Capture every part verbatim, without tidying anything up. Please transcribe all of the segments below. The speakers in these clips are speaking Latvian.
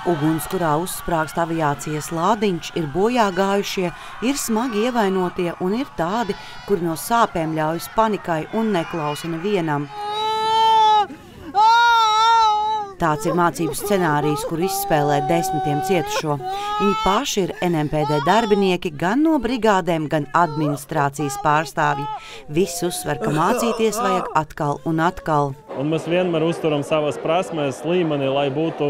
Ugunskurā uzsprāgst aviācijas lādiņš, ir bojā gājušie, ir smagi ievainotie un ir tādi, kuri no sāpēm ļaujas panikai un neklausa nevienam. Tāds ir mācību scenārijs, kur izspēlē desmitiem cietušo. Viņi paši ir N M P D darbinieki gan no brigādēm, gan administrācijas pārstāvji. Viss uzsver, ka mācīties vajag atkal un atkal. Un mēs vienmēr uzturam savas prasmes līmeni, lai būtu...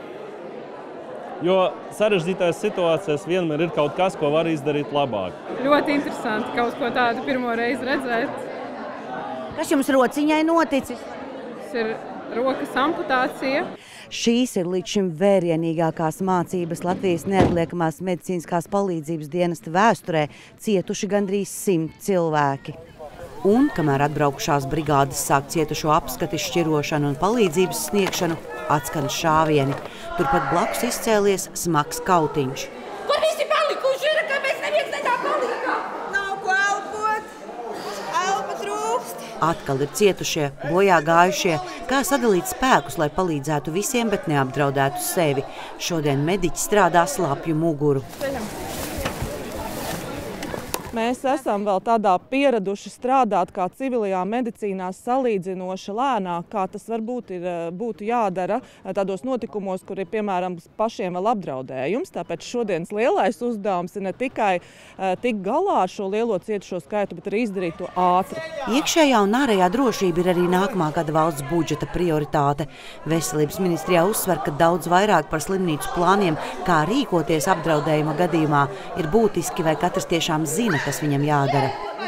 Jo sarežģītās situācijas vienmēr ir kaut kas, ko var izdarīt labāk. Ļoti interesanti kaut ko tādu pirmo reizi redzēt. Kas jums rociņai noticis? Tas ir rokas amputācija. Šīs ir līdz šim vērienīgākās mācības Latvijas neatliekamās medicīniskās palīdzības dienesta vēsturē, cietuši gandrīz simt cilvēki. Un, kamēr atbraukušās brigādes sāk cietušo apskati, šķirošanu un palīdzības sniegšanu, atskan šāvieni. Turpat blakus izcēlies smags kautiņš. Kur visi palikuši ir, ka mēs neviens nedā palīgā? Nav ko elpot, elpa trūkst. Atkal ir cietušie, bojā gājušie, kā sadalīt spēkus, lai palīdzētu visiem, bet neapdraudētu sevi. Šodien mediķi strādā slapju muguru. Mēs esam vēl tādā pieraduši strādāt kā civilajā medicīnā salīdzinoši lēnāk, kā tas varbūt ir, būtu jādara tādos notikumos, kur ir, piemēram, pašiem vēl apdraudējums. Tāpēc šodienas lielais uzdevums ir ne tikai tik galā ar šo lielo cietušo skaitu, bet arī izdarīt to ātri. Iekšējā un ārējā drošība ir arī nākamā gada valsts budžeta prioritāte. Veselības ministrijā uzsver, ka daudz vairāk par slimnīcu plāniem, kā rīkoties apdraudējuma gadījumā, ir būtiski, vai katrs tiešām zina, kas viņam jādara.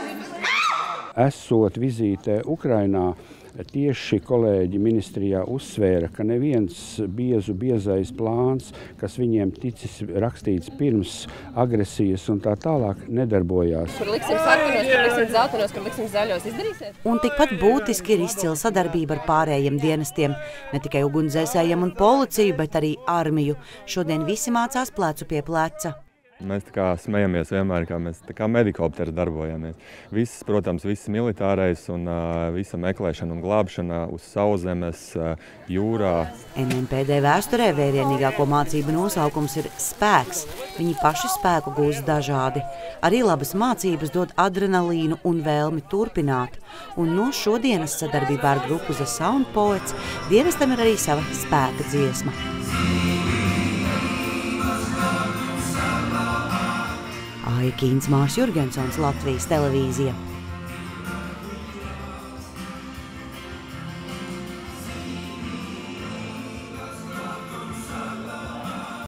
Esot vizītē Ukrainā, tieši kolēģi ministrijā uzsvēra, ka neviens biezu biezais plāns, kas viņiem ticis rakstīts pirms agresijas un tā tālāk, nedarbojās. Kur liksim sarkanos, kur liksim zeltanos, kur liksim zaļos, izdarīsiet? Un tikpat būtiski ir izcila sadarbība ar pārējiem dienestiem. Ne tikai ugunsdzēsējiem un policiju, bet arī armiju. Šodien visi mācās plecu pie pleca. Mēs tā kā smejamies vienmēr, kā mēs tā kā medikopteri darbojamies. Viss, protams, viss militārais un uh, visa meklēšana un glābšana uz sauszemes, uh, jūrā. N M P D vēsturē vērienīgāko mācību nosaukums ir spēks. Viņi paši spēku gūst dažādi. Arī labas mācības dod adrenalīnu un vēlmi turpināt. Un no šodienas sadarbībā ar grupu The Sound Poets dienestam ir arī sava spēka dziesma. Aija Kīns, Mārs Jurgensons, Latvijas televīzija.